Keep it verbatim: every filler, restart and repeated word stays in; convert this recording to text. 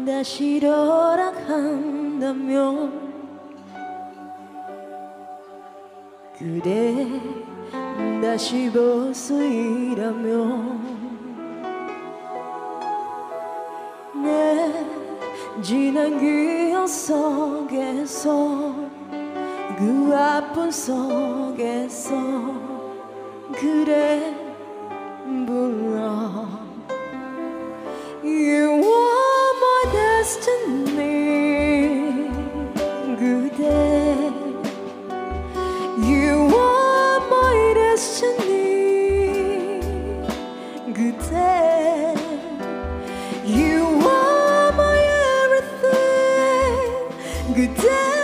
다시 돌아간다면 그대 다시 보수이라면 내 지난 기억 속에서 그 아픔 속에서 그래 불러 You are my destiny 그대 You are my destiny 그대 You are my everything 그대